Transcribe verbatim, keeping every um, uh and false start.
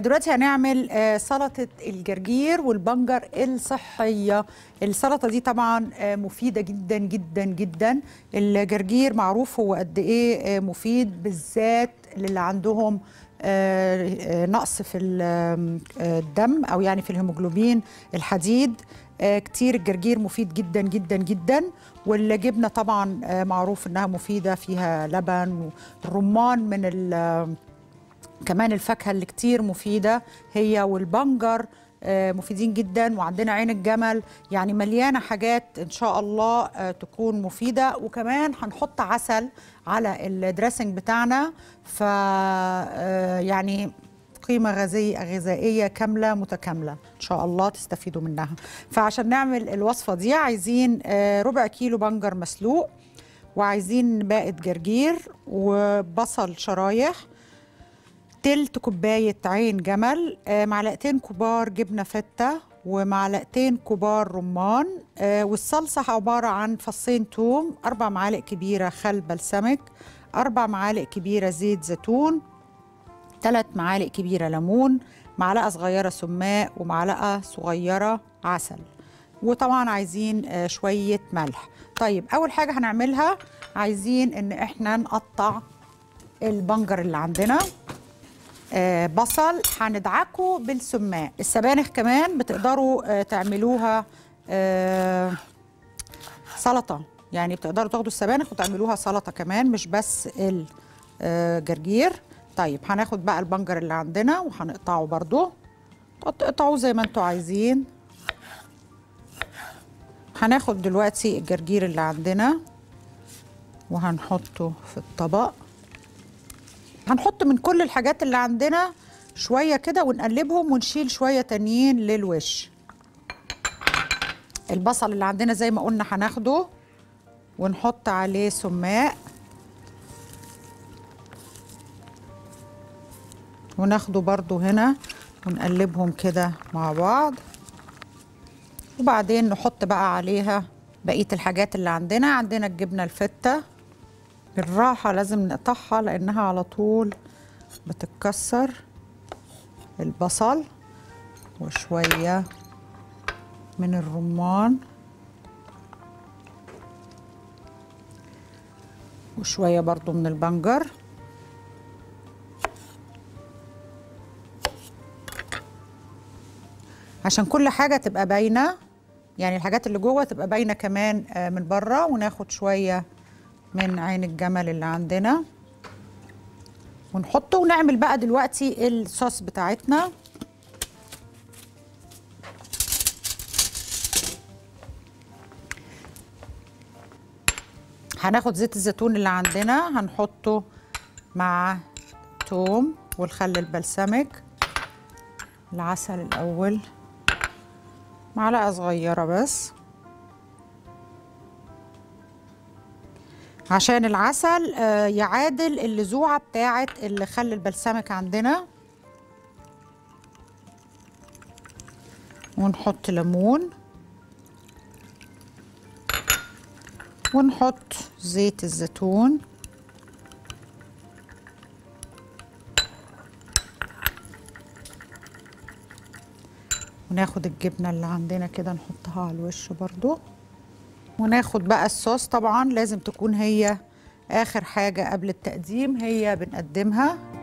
دلوقتي هنعمل آه، سلطة الجرجير والبنجر الصحية. السلطة دي طبعا آه، مفيدة جدا جدا جدا. الجرجير معروف هو قد ايه آه، مفيد، بالذات للي عندهم آه، آه، نقص في ال- آه، الدم، او يعني في الهيموجلوبين الحديد. آه، كتير الجرجير مفيد جدا جدا جدا. والجبنة طبعا آه، معروف انها مفيدة، فيها لبن. والرمان من ال كمان الفاكهة اللي كتير مفيدة هي والبنجر آه، مفيدين جدا. وعندنا عين الجمل، يعني مليانة حاجات إن شاء الله آه، تكون مفيدة. وكمان هنحط عسل على الدريسنج بتاعنا، ف آه، يعني قيمة غذائية غذائية كاملة متكاملة إن شاء الله تستفيدوا منها. فعشان نعمل الوصفة دي عايزين آه، ربع كيلو بنجر مسلوق، وعايزين باقة جرجير وبصل شرايح، تلت كوباية عين جمل، آه، معلقتين كبار جبنة فتة، ومعلقتين كبار رمان. آه، والصلصة عبارة عن فصين توم، أربع معالق كبيرة خل بلسمك، أربع معالق كبيرة زيت زيتون، ثلاث معالق كبيرة ليمون، معلقة صغيرة سماق، ومعلقة صغيرة عسل. وطبعا عايزين آه، شوية ملح. طيب أول حاجة هنعملها، عايزين إن إحنا نقطع البنجر اللي عندنا. آه بصل هندعكه بالسماق. السبانخ كمان بتقدروا آه تعملوها آه سلطة، يعني بتقدروا تاخدوا السبانخ وتعملوها سلطة كمان، مش بس الجرجير. طيب هناخد بقى البنجر اللي عندنا وهنقطعه برضو، تقطعوه زي ما انتوا عايزين. هناخد دلوقتي الجرجير اللي عندنا وهنحطه في الطبق. هنحط من كل الحاجات اللي عندنا شوية كده ونقلبهم، ونشيل شوية تانيين للوش. البصل اللي عندنا زي ما قلنا هناخده ونحط عليه سماق، وناخده برضو هنا ونقلبهم كده مع بعض. وبعدين نحط بقى عليها بقية الحاجات اللي عندنا. عندنا الجبنة الفتة، بالراحة لازم نقطعها لأنها على طول بتتكسر. البصل وشوية من الرمان وشوية برضو من البنجر. عشان كل حاجة تبقى باينة، يعني الحاجات اللي جوه تبقى باينة كمان من بره. وناخد شوية من عين الجمل اللي عندنا ونحطه، ونعمل بقى دلوقتي الصوص بتاعتنا. هناخد زيت الزيتون اللي عندنا هنحطه مع توم والخل البلسمك، العسل الأول معلقة صغيرة بس عشان العسل يعادل اللزوعة بتاعة الخل البلسمك عندنا. ونحط ليمون، ونحط زيت الزيتون، وناخد الجبنة اللي عندنا كده نحطها على الوش برضو. وناخد بقى الصوص، طبعا لازم تكون هي آخر حاجة قبل التقديم هي بنقدمها.